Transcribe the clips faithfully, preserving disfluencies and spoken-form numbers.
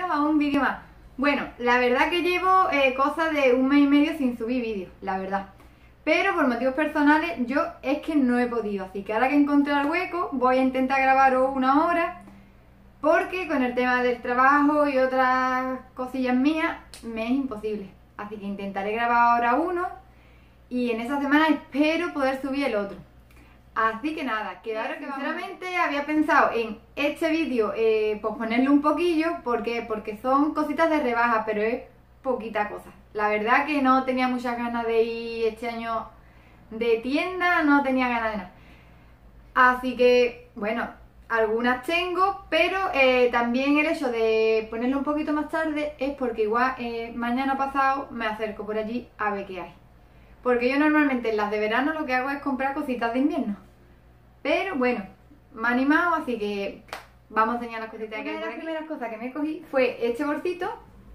bienvenidos a un vídeo más. Bueno, la verdad que llevo eh, cosa de un mes y medio sin subir vídeos, la verdad. Pero por motivos personales yo es que no he podido, así que ahora que encontré el hueco voy a intentar grabaros una hora, porque con el tema del trabajo y otras cosillas mías me es imposible. Así que intentaré grabar ahora uno y en esa semana espero poder subir el otro. Así que nada, que ahora que sinceramente había pensado en este vídeo eh, posponerlo un poquillo, porque porque son cositas de rebaja, pero es poquita cosa. La verdad que no tenía muchas ganas de ir este año de tienda, no tenía ganas de nada. Así que, bueno, algunas tengo, pero eh, también el hecho de ponerlo un poquito más tarde es porque igual eh, mañana pasado me acerco por allí a ver qué hay. Porque yo normalmente en las de verano lo que hago es comprar cositas de invierno. Pero bueno, me ha animado, así que vamos a enseñar las cositas que hay. Una de las primeras cosas que me cogí fue este bolsito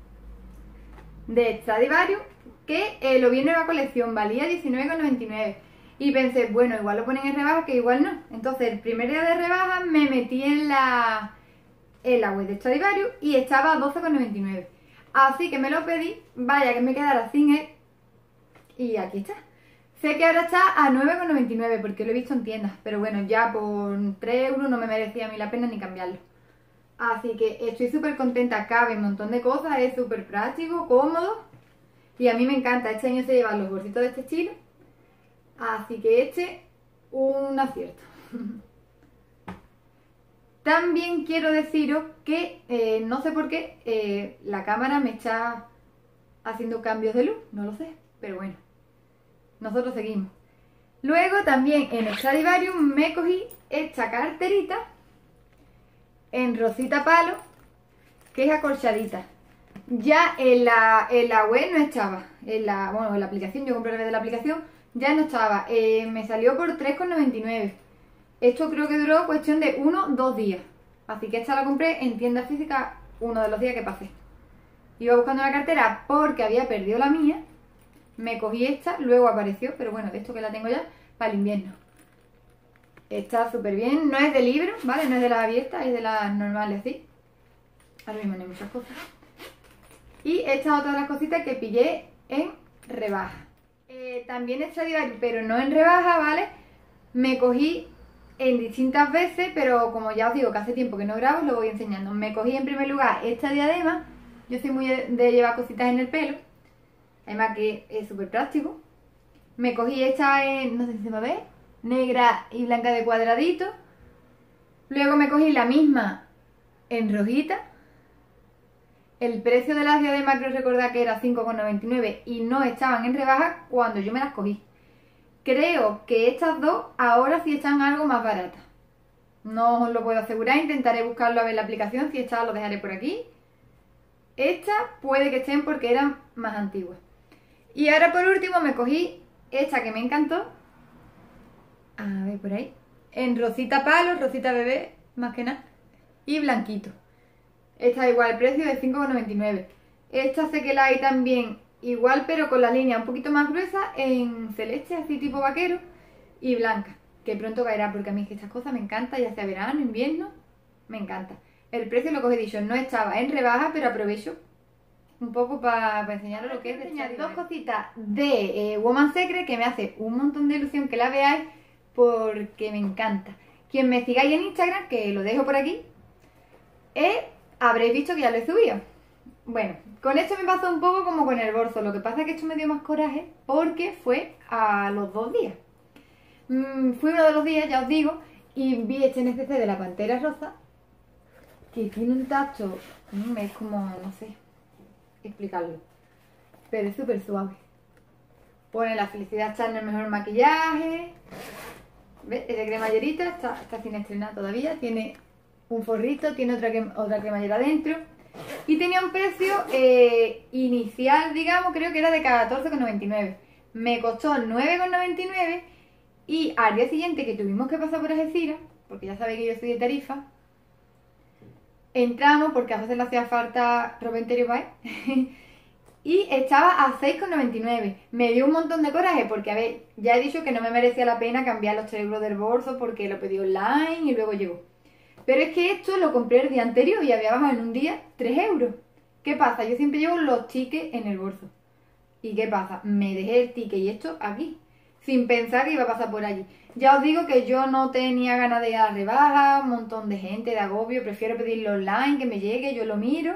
de Stradivarius, que eh, lo vi en nueva colección, valía diecinueve con noventa y nueve. Y pensé, bueno, igual lo ponen en rebaja, que igual no. Entonces el primer día de rebaja me metí en la, en la web de Stradivarius y estaba a doce con noventa y nueve. Así que me lo pedí, vaya que me quedara sin él. Y aquí está. Sé que ahora está a nueve con noventa y nueve porque lo he visto en tiendas, pero bueno, ya por tres euros no me merecía a mí la pena ni cambiarlo. Así que estoy súper contenta, cabe un montón de cosas, es súper práctico, cómodo. Y a mí me encanta, este año se llevan los bolsitos de este estilo. Así que este, un acierto. También quiero deciros que, eh, no sé por qué, eh, la cámara me está haciendo cambios de luz, no lo sé, pero bueno. Nosotros seguimos. Luego también en Stradivarius me cogí esta carterita en rosita palo, que es acolchadita. Ya en la, en la web no estaba, en la, bueno, en la aplicación, yo compré la de la aplicación, ya no estaba. Eh, me salió por tres con noventa y nueve. Esto creo que duró cuestión de uno o dos días. Así que esta la compré en tienda física uno de los días que pasé. Iba buscando la cartera porque había perdido la mía. Me cogí esta, luego apareció, pero bueno, de esto que la tengo ya, para el invierno. Está súper bien, no es de libro, ¿vale? No es de las abiertas, es de las normales, ¿sí? Ahora mismo no hay muchas cosas. Y esta es otra de las cositas que pillé en rebaja. Eh, también es Stradivarius, pero no en rebaja, ¿vale? Me cogí en distintas veces, pero como ya os digo que hace tiempo que no grabo, os lo voy enseñando. Me cogí en primer lugar esta diadema. Yo soy muy de llevar cositas en el pelo. Además que es súper práctico. Me cogí esta en, no sé si se me ve, negra y blanca de cuadradito. Luego me cogí la misma en rojita. El precio de las diademas creo recordar que era cinco con noventa y nueve y no estaban en rebaja cuando yo me las cogí. Creo que estas dos ahora sí están algo más baratas. No os lo puedo asegurar, intentaré buscarlo a ver la aplicación. Si está lo dejaré por aquí. Estas puede que estén porque eran más antiguas. Y ahora por último me cogí esta que me encantó. A ver por ahí. En rosita palo, rosita bebé, más que nada. Y blanquito. Esta igual, el precio de cinco con noventa y nueve. Esta sé que la hay también igual, pero con la línea un poquito más gruesa, en celeste, así tipo vaquero, y blanca. Que pronto caerá, porque a mí es que estas cosas me encantan, ya sea verano, invierno, me encanta. El precio, lo que os he dicho, no estaba en rebaja, pero aprovecho un poco para pa enseñaros lo que es de enseñar dos cositas de eh, Woman Secret que me hace un montón de ilusión que la veáis porque me encanta. Quien me sigáis en Instagram, que lo dejo por aquí, eh, habréis visto que ya lo he subido. Bueno, con esto me pasó un poco como con el bolso. Lo que pasa es que esto me dio más coraje porque fue a los dos días. Mm, fue uno de los días, ya os digo, y vi este N C C de la Pantera Rosa, que tiene un tacto, mm, es como, no sé explicarlo, pero es súper suave. Pone la Felicidad está en el mejor maquillaje. ¿Ves? Es de cremallerita, está, está sin estrenar todavía. Tiene un forrito, tiene otra, otra cremallera dentro. Y tenía un precio eh, inicial, digamos, creo que era de catorce con noventa y nueve. Me costó nueve con noventa y nueve. Y al día siguiente que tuvimos que pasar por Algeciras, porque ya sabéis que yo soy de Tarifa, entramos porque a veces le hacía falta ropa interior y estaba a seis con noventa y nueve. Me dio un montón de coraje porque, a ver, ya he dicho que no me merecía la pena cambiar los tres euros del bolso porque lo pedí online y luego llegó. Pero es que esto lo compré el día anterior y había bajado en un día tres euros. ¿Qué pasa? Yo siempre llevo los tickets en el bolso. ¿Y qué pasa? Me dejé el ticket y esto aquí, sin pensar que iba a pasar por allí. Ya os digo que yo no tenía ganas de ir a la rebaja, un montón de gente, de agobio, prefiero pedirlo online, que me llegue, yo lo miro.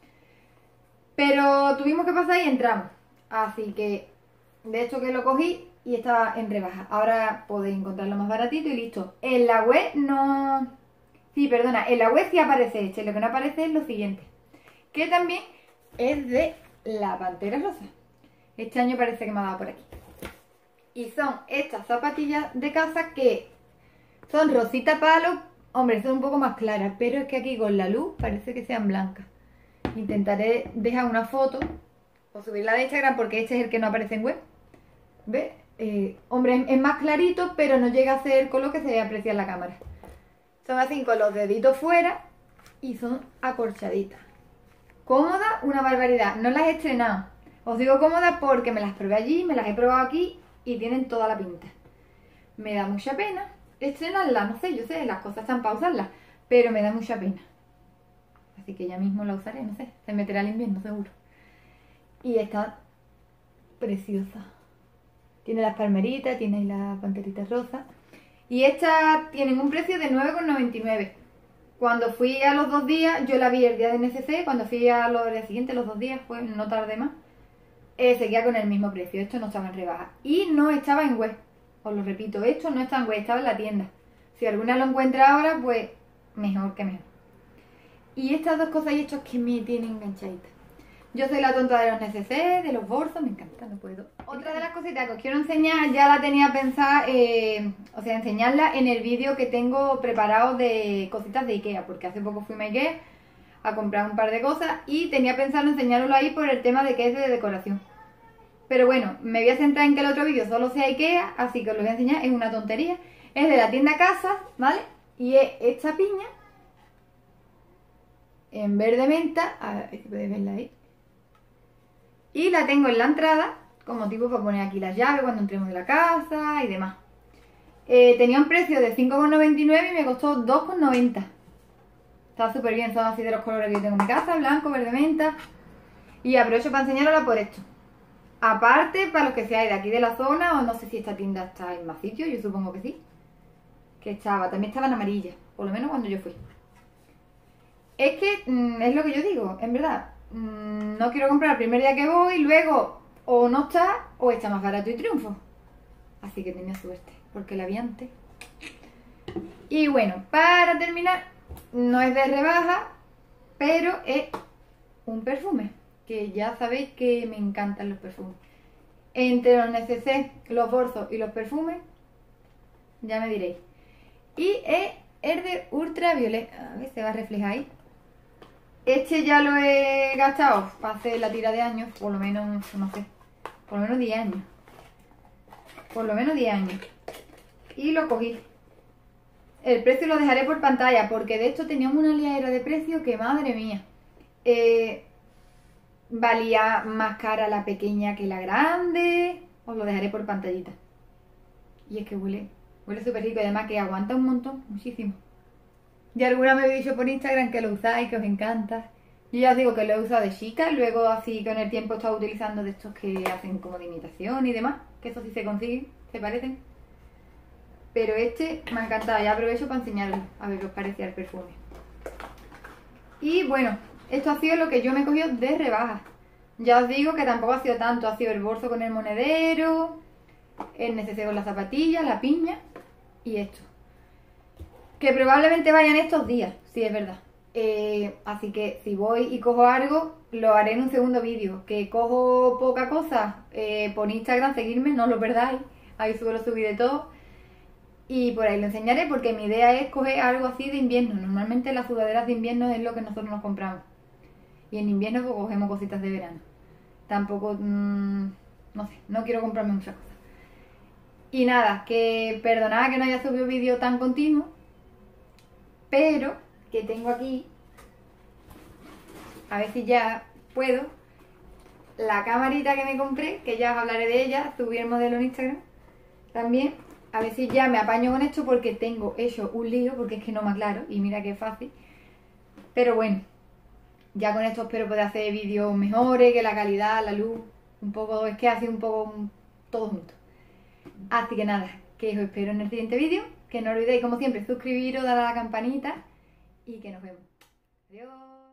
Pero tuvimos que pasar y entramos. Así que, de hecho que lo cogí y estaba en rebaja. Ahora podéis encontrarlo más baratito y listo. En la web no... Sí, perdona, en la web sí aparece este, lo que no aparece es lo siguiente. Que también es de la Pantera Rosa. Este año parece que me ha dado por aquí. Y son estas zapatillas de casa que son rosita palo. Hombre, son un poco más claras, pero es que aquí con la luz parece que sean blancas. Intentaré dejar una foto o subirla de Instagram porque este es el que no aparece en web. ¿Ves? Eh, hombre, es más clarito, pero no llega a ser el color que se aprecia en la cámara. Son así con los deditos fuera y son acorchaditas. Cómoda, una barbaridad. No las he estrenado. Os digo cómoda porque me las probé allí, me las he probado aquí y tienen toda la pinta. Me da mucha pena estrenarlas, no sé, yo sé, las cosas están para usarlas, pero me da mucha pena. Así que ya mismo la usaré, no sé, se meterá al invierno seguro. Y está preciosa. Tiene las palmeritas, tiene las panteritas rosas. Y estas tienen un precio de nueve con noventa y nueve. Cuando fui a los dos días, yo la vi el día de N C C, cuando fui a los días siguientes, los dos días, pues no tardé más. Eh, seguía con el mismo precio, esto no estaba en rebaja. Y no estaba en web, os lo repito, esto no estaba en web, estaba en la tienda. Si alguna lo encuentra ahora, pues mejor que mejor. Y estas dos cosas y estos que me tienen enganchadita. Yo soy la tonta de los N C C, de los bolsos, me encanta, no puedo. Otra de las cositas que os quiero enseñar, ya la tenía pensada, eh, o sea, enseñarla en el vídeo que tengo preparado de cositas de Ikea, porque hace poco fui a Ikea a comprar un par de cosas y tenía pensado enseñároslo ahí por el tema de que es de decoración. Pero bueno, me voy a centrar en que el otro vídeo solo sea Ikea, así que os lo voy a enseñar, es una tontería. Es de la tienda Casa, ¿vale? Y es esta piña en verde menta, a ver si podéis verla ahí. Y la tengo en la entrada, como tipo para poner aquí las llaves cuando entremos de la casa y demás. Eh, tenía un precio de cinco con noventa y nueve y me costó dos con noventa. Está súper bien, son así de los colores que yo tengo en mi casa, blanco, verde menta. Y aprovecho para enseñarosla por esto. Aparte, para los que seáis de aquí de la zona, o no sé si esta tienda está en más sitios, yo supongo que sí. Que estaba, también estaba en amarilla, por lo menos cuando yo fui. Es que, mmm, es lo que yo digo, en verdad. Mmm, no quiero comprar el primer día que voy, luego o no está, o está más barato y triunfo. Así que tenía suerte, porque la vi antes. Y bueno, para terminar, no es de rebaja, pero es un perfume, que ya sabéis que me encantan los perfumes. Entre los N C C, los bolsos y los perfumes, ya me diréis. Y es el de ultravioleta, a ver, se va a reflejar ahí. Este ya lo he gastado para hacer la tira de años, por lo menos, no sé, por lo menos diez años. Por lo menos diez años. Y lo cogí. El precio lo dejaré por pantalla, porque de hecho teníamos una liadera de precio que madre mía. Eh, valía más cara la pequeña que la grande. Os lo dejaré por pantallita. Y es que huele, huele súper rico y además que aguanta un montón, muchísimo. Ya alguna me habéis dicho por Instagram que lo usáis, que os encanta. Yo ya os digo que lo he usado de chica, luego así con el tiempo he estado utilizando de estos que hacen como de imitación y demás, que eso sí se consiguen, se parecen. Pero este me ha encantado, ya aprovecho para enseñaros a ver qué os parecía el perfume. Y bueno, esto ha sido lo que yo me he cogido de rebajas. Ya os digo que tampoco ha sido tanto, ha sido el bolso con el monedero, el neceser con las zapatillas, la piña y esto. Que probablemente vayan estos días, sí es verdad. Eh, así que si voy y cojo algo, lo haré en un segundo vídeo. Que cojo poca cosa, eh, por Instagram, seguirme, no lo perdáis. Ahí suelo subir de todo. Y por ahí lo enseñaré porque mi idea es coger algo así de invierno. Normalmente las sudaderas de invierno es lo que nosotros nos compramos. Y en invierno pues cogemos cositas de verano. Tampoco, mmm, no sé, no quiero comprarme muchas cosas. Y nada, que perdonad que no haya subido vídeo tan continuo. Pero que tengo aquí, a ver si ya puedo, la camarita que me compré, que ya os hablaré de ella, subí el modelo en Instagram también, a ver si ya me apaño con esto porque tengo hecho un lío, porque es que no me aclaro y mira qué fácil. Pero bueno, ya con esto espero poder hacer vídeos mejores, que la calidad, la luz, un poco, es que hace un poco un, todo junto. Así que nada, que os espero en el siguiente vídeo, que no olvidéis como siempre suscribiros, dar a la campanita y que nos vemos. Adiós.